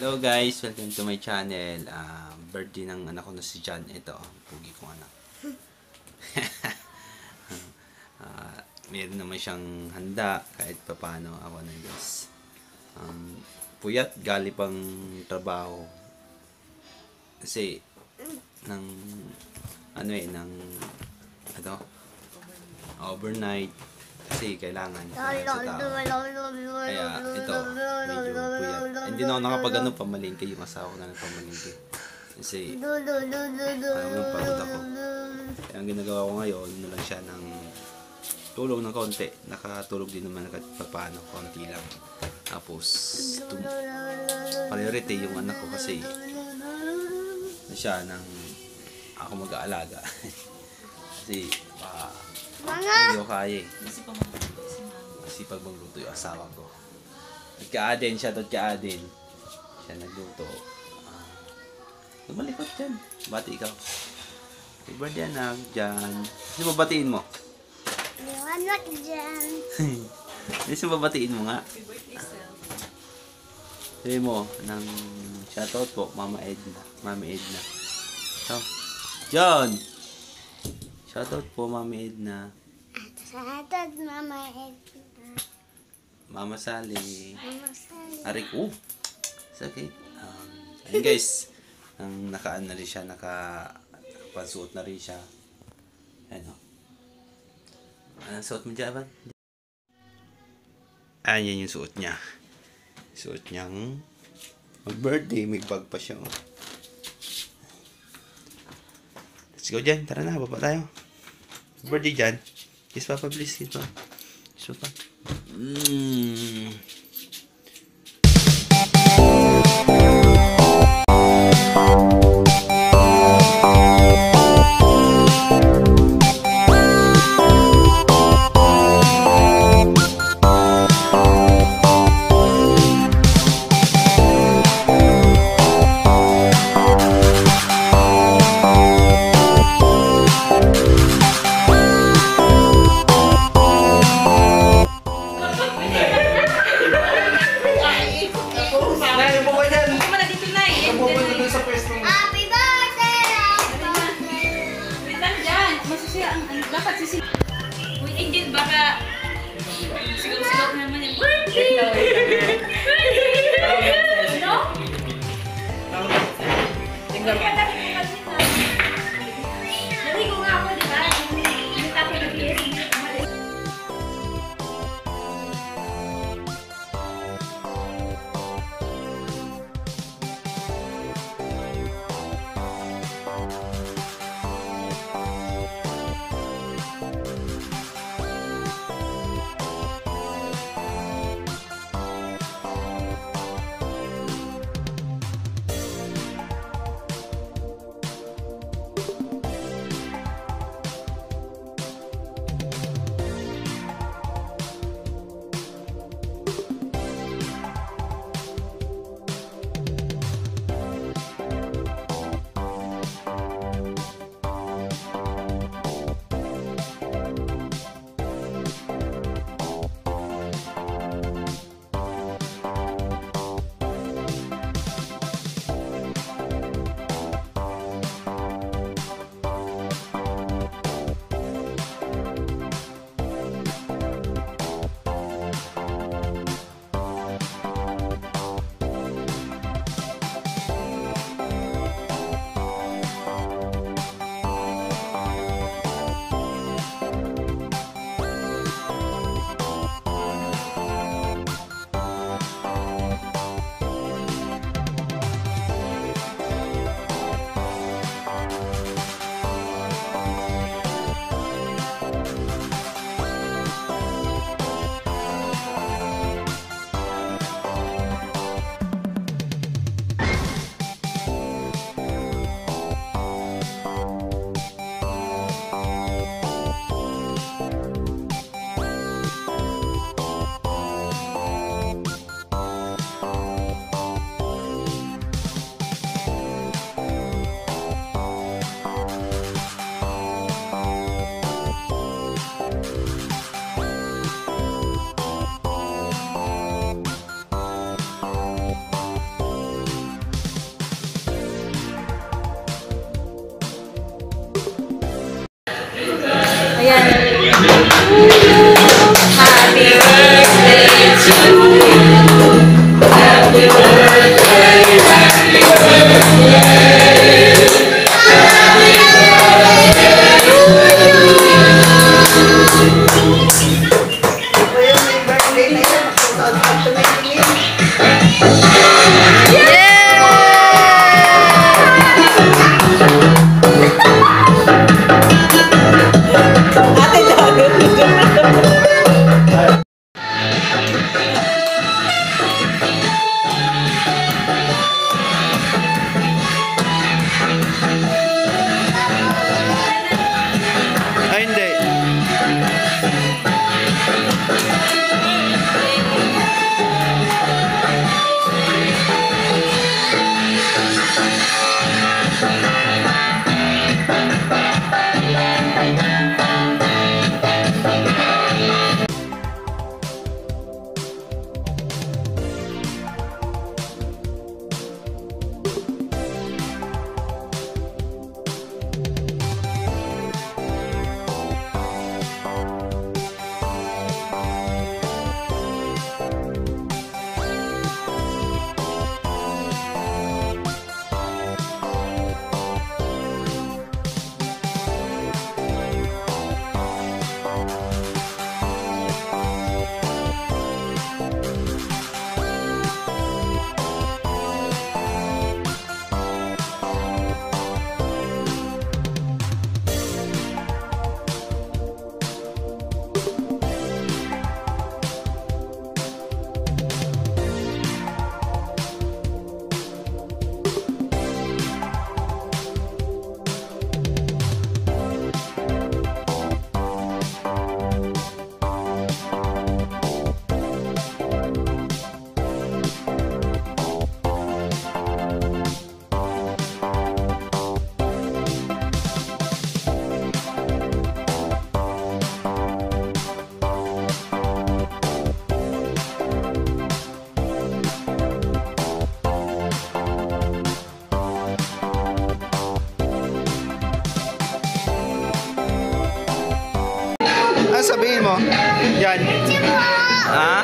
Hello guys, welcome to my channel. Birthday ng anak ko na si John. Ito, pugi kong anak. Meron naman siyang handa kahit papaano. Ako na guys. Puyat, gali pang trabaho. Kasi ng overnight. Kasi kailangan sa tao. Kaya ito, medyo puyat. Hindi na ako nakapag pamalingke. Yung asawa ko na nagpamalingke. Kasi parang pagod ako. Kaya ang ginagawa ko ngayon, lang siya ng tulog ng konti. Nakatulog din naman kahit paano, konti lang. Tapos priority yung anak ko kasi siya nang ako mag-aalaga. Kasi hindi ko kaya eh. Kasi pag magluto yung asawa ko. Nagka-Aden siya, siya nagluto. Malikot dyan. Bati ikaw. Happy birthday anak, dyan. Sino babatiin mo? Anak dyan. Sino babatiin mo nga? Sabi mo, ng shoutout po, Mama Edna. Mami Edna. So, John! Shoutout po, Mami Edna. Shoutout, Mama Edna. Mama Sally. Mama Sally. Arik, sakit. Ayun guys, nakaan na rin siya, nakapansuot na rin siya. Ayan o. Anong suot mo dyan, Van? Ayan yung suot niya. Suot niyang mag-birthday, may bag pa siya. Let's go dyan, tara na, baba tayo. Birthday dyan. Kiss Papa, please, kiss Papa. Kiss Papa. Dapat sisi. Uy, Angel, baka sigaw-sigaw naman yung birthday! No? Tingnan mo. Naligo nga ako, di ba? Hindi tapo nag-iis. sasabihin mo? Yan. Ha?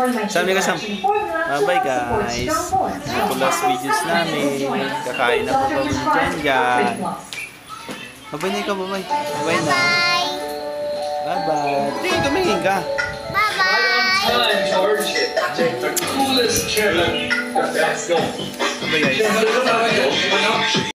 Sabi ka, Sam. Bye-bye, guys. Ito last videos namin. Kakain na po pa dyan. Bye-bye na ikaw, bye-bye. Bye-bye na. Bye-bye. Tingin, tumingin ka. Bye-bye. George, take the coolest trip. Let's go. Bye, guys.